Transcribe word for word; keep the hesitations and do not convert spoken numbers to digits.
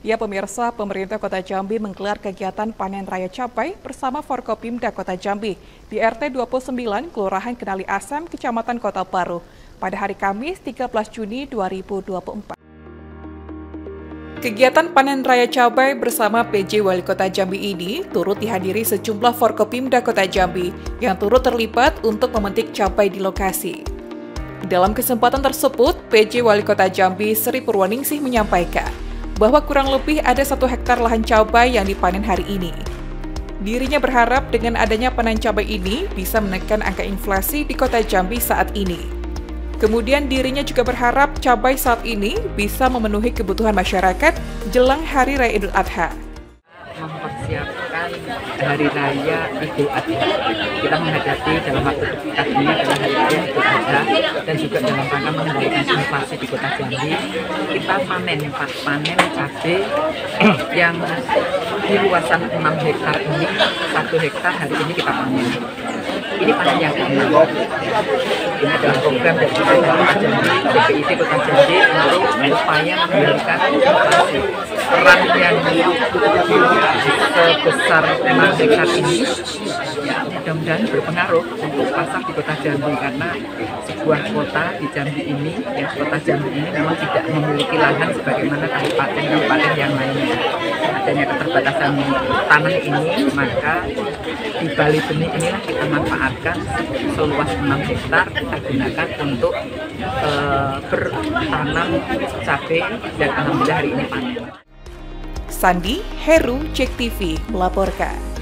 Ya pemirsa, pemerintah Kota Jambi menggelar kegiatan panen raya cabai bersama Forkopimda Kota Jambi di R T dua puluh sembilan Kelurahan Kenali Asam, Kecamatan Kota Baru pada hari Kamis tiga belas Juni dua ribu dua puluh empat. Kegiatan panen raya cabai bersama P J Wali Kota Jambi ini turut dihadiri sejumlah Forkopimda Kota Jambi yang turut terlibat untuk memetik cabai di lokasi. Dalam kesempatan tersebut, P J Wali Kota Jambi Sri Purwaningsih menyampaikan bahwa kurang lebih ada satu hektar lahan cabai yang dipanen hari ini. Dirinya berharap dengan adanya panen cabai ini bisa menekan angka inflasi di Kota Jambi saat ini. Kemudian dirinya juga berharap cabai saat ini bisa memenuhi kebutuhan masyarakat jelang Hari Raya Idul Adha. Mempersiapkan Hari Raya Idul Adha. Kita menghadapi dalam waktu dekat ini adalah Hari Raya Idul Adha dan juga dalam rangka mengendalikan inflasi di Kota Jambi. Kita panen, Pak, panen cabai yang di luasan enam hektar ini, satu hektar hari ini kita panen. Ini panen yang keenam. Ini adalah program dari Kota Jambi, B P I D Kota Jambi untuk upaya mengendalikan inflasi. Peran yang sebesar enam hektar ini ya mudah-mudahan berpengaruh untuk pasar di Kota Jambi, karena sebuah kota di Jambi ini, ya Kota Jambi ini memang tidak memiliki lahan sebagaimana kabupaten-kabupaten yang lainnya. Adanya keterbatasan tanah ini, maka di Bali Benih inilah kita manfaatkan seluas enam hektar kita gunakan untuk uh, bertanam cabai dan alhamdulillah hari ini panen. Sandi, Heru, Cek T V melaporkan.